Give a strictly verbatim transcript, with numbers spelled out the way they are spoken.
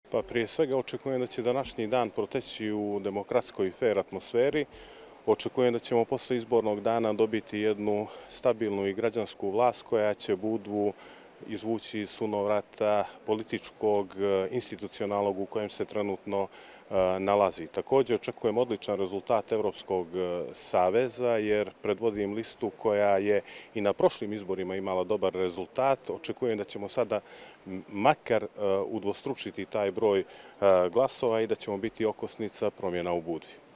Pa prije svega očekujem da će današnji dan proteći u demokratskoj i fer atmosferi. Očekujem da ćemo posle izbornog dana dobiti jednu stabilnu i građansku vlast koja će Budvu izvući iz sunovrata političkog, institucionalnog u kojem se trenutno nalazi. Također očekujem odličan rezultat Evropskog saveza jer predvodim listu koja je i na prošlim izborima imala dobar rezultat. Očekujem da ćemo sada makar udvostručiti taj broj glasova i da ćemo biti okosnica promjena u Budvi.